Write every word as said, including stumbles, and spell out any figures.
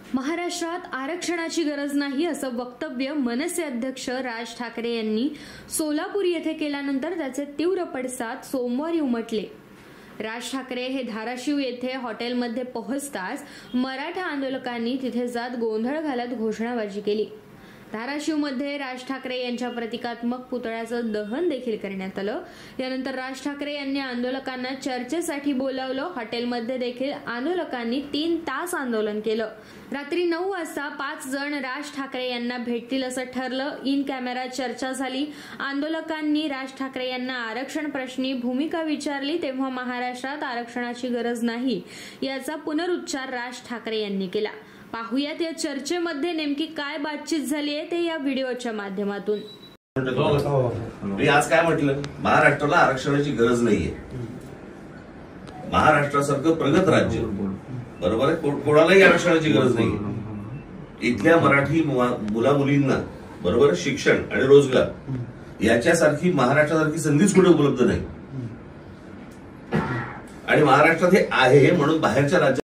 महाराष्ट्रात आरक्षणाची गरज नाही असं वक्तव्य मनसे अध्यक्ष राज ठाकरे यांनी सोलापूर येथे केल्यानंतर त्याचे तीव्र पडसाद सोमवारी उमटले। राज ठाकरे हे धाराशिव येथे हॉटेलमध्ये पोहोचताच मराठा आंदोलकांनी तिथे जात गोंधळ घालत घोषणाबाजी केली। धाराशिवमध्ये राज ठाकरे यांच्या प्रतिकात्मक पुतळ्याचं दहन देखील करण्यात आलं। यानंतर राज ठाकरे यांनी आंदोलकांना चर्चेसाठी बोलावलं। हॉटेलमध्ये देखील आंदोलकांनी तीन तास आंदोलन केलं। रात्री नऊ वाजता पाच जण राज ठाकरे यांना भेटतील असं ठरलं। इन कॅमेरा चर्चा झाली। आंदोलकांनी राज ठाकरे यांना आरक्षण प्रश्नी भूमिका विचारली तेव्हा महाराष्ट्रात आरक्षणाची गरज नाही याचा पुनरुच्चार राज ठाकरे यांनी केला। पाहुयात या चर्चेमध्ये नेमकी काय बातचीत झाली आहे ते या व्हिडिओच्या माध्यमातून। मी आज काय म्हटलं, महाराष्ट्राला आरक्षणाची गरज नाहीये। महाराष्ट्रासारखं प्रगत राज्य बरोबर आहे, कोणालाही आरक्षणाची गरज नाहीये। इथल्या मराठी मुला मुलींना बरोबर शिक्षण आणि रोजगार याच्यासारखी महाराष्ट्रासारखी संधीच कुठे उपलब्ध नाही। आणि महाराष्ट्रात हे आहे म्हणून बाहेरच्या राज्यात